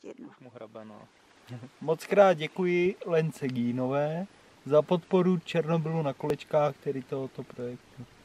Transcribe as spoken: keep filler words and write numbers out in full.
ještě jednou. Už mu hrabe, no. Moc krát děkuji Lence Gínové za podporu Černobylu na kolečkách, tedy tohoto projektu.